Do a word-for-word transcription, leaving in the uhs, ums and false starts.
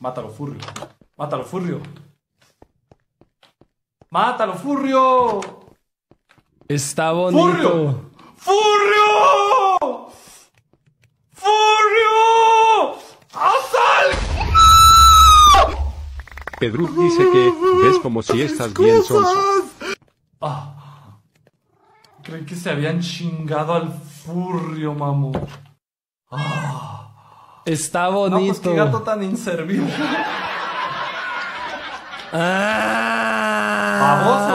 Mátalo, Furrio. Mátalo, Furrio. Mátalo, Furrio. Está bonito. ¡Furrio! ¡Furrio! ¡Furrio! ¡Haz algo! Pedruk dice que ves como si estás bien sonso. Ah, creí que se habían chingado al Furrio, mamu. Ah. Está No, pues bonito. qué gato tan inservible. Ah. Babosa.